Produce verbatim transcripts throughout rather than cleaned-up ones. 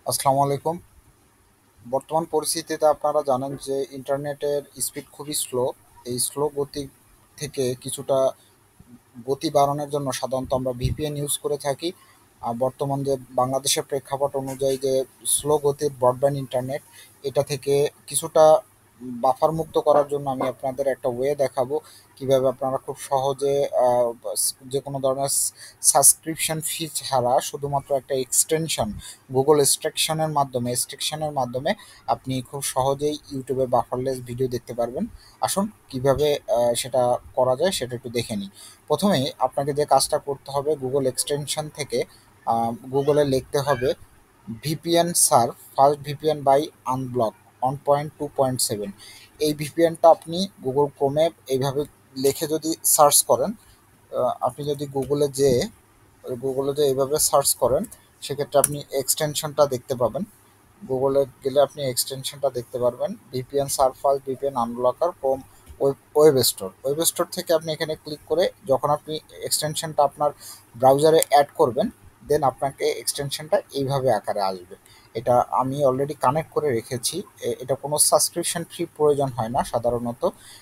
আসসালামু আলাইকুম। বর্তমান পরিস্থিতিতে আপনারা জানেন যে ইন্টারনেটের স্পিড খুবই স্লো। এই স্লো গতি থেকে কিছুটা গতি বাড়ানোর জন্য সাধারণত আমরা ভিপিএন ইউজ করে থাকি। আর বর্তমান যে বাংলাদেশের প্রেক্ষাপট অনুযায়ী যে স্লো গতির ব্রডব্যান্ড ইন্টারনেট, এটা থেকে কিছুটা বাফার মুক্ত করার জন্য আমি আপনাদের একটা ওয়ে দেখাবো কিভাবে আপনারা খুব সহজে আহ, যে কোনো ধরনের সাবস্ক্রিপশন ফি ছাড়া শুধুমাত্র একটা এক্সটেনশন গুগল এক্সট্রাকশনের মাধ্যমে এক্সট্রাকশনের মাধ্যমে আপনি খুব সহজেই ইউটিউবে বাফারলেস ভিডিও দেখতে পারবেন। আসুন কিভাবে আহ, সেটা করা যায় সেটা একটু দেখে নিই। প্রথমেই আপনাকে যে কাজটা করতে হবে, গুগল এক্সটেনশন থেকে গুগলে লিখতে হবে VPN surf first VPN by unblock one point two point seven. এই ভিপিএনটা আপনি গুগল ক্রোমে এইভাবে লিখে যদি সার্চ করেন, আহ, আপনি যদি গুগলে যে গুগলে যে এইভাবে সার্চ করেন, সেক্ষেত্রে আপনি এক্সটেনশনটা দেখতে পাবেন। গুগলে গেলে আপনি এক্সটেনশনটা দেখতে পারবেন, VPN surface VPN unblocker Chrome web web store. Web store থেকে আপনি এখানে ক্লিক করে যখন আপনি এক্সটেনশনটা আপনার ব্রাউজারে অ্যাড করবেন, দেন আপনাকে এক্সটেনশনটা এইভাবে আকারে আসবে। এটা আমি অলরেডি কানেক্ট করে রেখেছি। এ- এটা কোনো সাবস্ক্রিপশন ফি প্রয়োজন হয় না সাধারণত,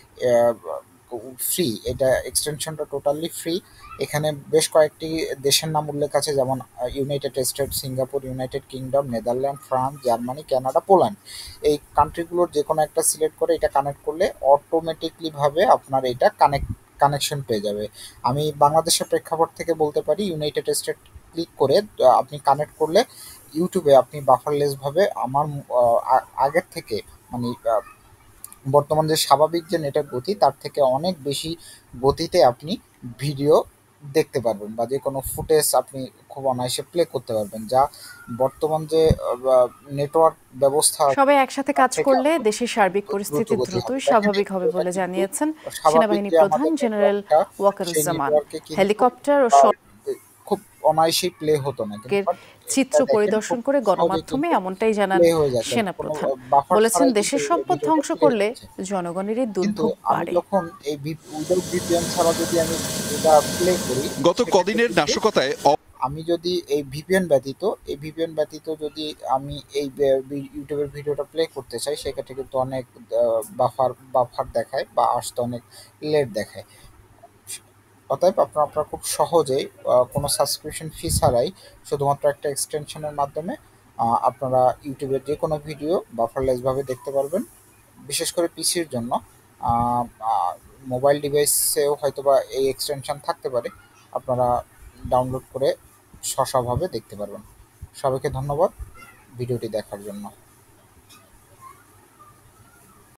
ফ্রি। এটা এক্সটেনশনটা টোটালি ফ্রি। এখানে বেশ কয়েকটি দেশের নাম উল্লেখ আছে, যেমন United State, Singapore, United Kingdom, Netherland, France, Germany, Canada, Poland. এই কান্ট্রিগুলোর যে কোনো একটা সিলেক্ট করে এটা কানেক্ট করলে অটোমেটিকলি ভাবে আপনার এটা কানেক্ট কানেকশন পেয়ে যাবে। আমি বাংলাদেশের প্রেক্ষাপট থেকে বলতে পারি, ইউনাইটেড স্টেট ক্লিক করে আহ, আপনি কানেক্ট করলে ইউটিউবে আপনি বাফারলেস ভাবে আমার আহ, আ- আগের থেকে, মানে আহ, বর্তমান যে স্বাভাবিক যে নেটের গতি তার থেকে অনেক বেশি গতিতে আপনি ভিডিও দেখতে পারবেন, বা যে কোনো ফুটেজ আপনি খুব অনায়াসে প্লে করতে পারবেন, যা বর্তমান যে নেটওয়ার্ক ব্যবস্থা আছে সবাই একসাথে তার কাজ থেকে করলে অনেক দেশের সার্বিক দ্রুত পরিস্থিতি গতি হবে। দ্রুতই দেখেন এই স্বাভাবিক হবে ভিডিওটা বলে কিন্তু জানিয়েছেন স্বাভাবিক সেনাবাহিনী যে প্রধান আমাদের জেনারেল নেটওয়ার্কটা, সেই ওয়াকারুজ্জামান। নেটওয়ার্কে কিন্তু হেলিকপ্টার ও আহ, খুব অনায়াসেই প্লে হতো না, কিন্তু সড়কের বাট চিত্র এটা দেখেন পরিদর্শন খুব করে সহজে গণমাধ্যমে কিন্তু এমনটাই জানান প্লে হয়ে যাচ্ছে, কোনো সেনাপ্রধান। বাফার বলেছেন, ছাড়াই কিন্তু দেশের এই সম্পদ ভিডিওটা ধ্বংস প্লে করলে হচ্ছে। জনগণেরই কিন্তু দুর্ভোগ আমি বাড়ে। যখন এই উইদাউট ভিপিএন ছাড়া যদি আমি এটা প্লে করি, গত সেক্ষেত্রে কদিনের কিন্তু নাশকতায় আমি যদি এই ভিপিএন ব্যতীত এই ভিপিএন ব্যতীত যদি আমি এই বে- বি- ইউটিউবের ভিডিওটা প্লে করতে চাই, সেক্ষেত্রে কিন্তু অনেক বাফার বাফার দেখায় বা আসতে অনেক লেট দেখায়। অতএব আপনারা আপনারা খুব সহজেই আহ, কোনো সাবস্ক্রিপশন ফি ছাড়াই শুধুমাত্র একটা এক্সটেনশনের মাধ্যমে আহ, আপনারা ইউটিউবের যে কোনো ভিডিও বাফারলেসভাবে দেখতে পারবেন। বিশেষ করে পিসির জন্য, মোবাইল ডিভাইসেও হয়তোবা এই এক্সটেনশন থাকতে পারে, আপনারা ডাউনলোড করে সহজভাবে দেখতে পারবেন। সবাইকে ধন্যবাদ ভিডিওটি দেখার জন্য।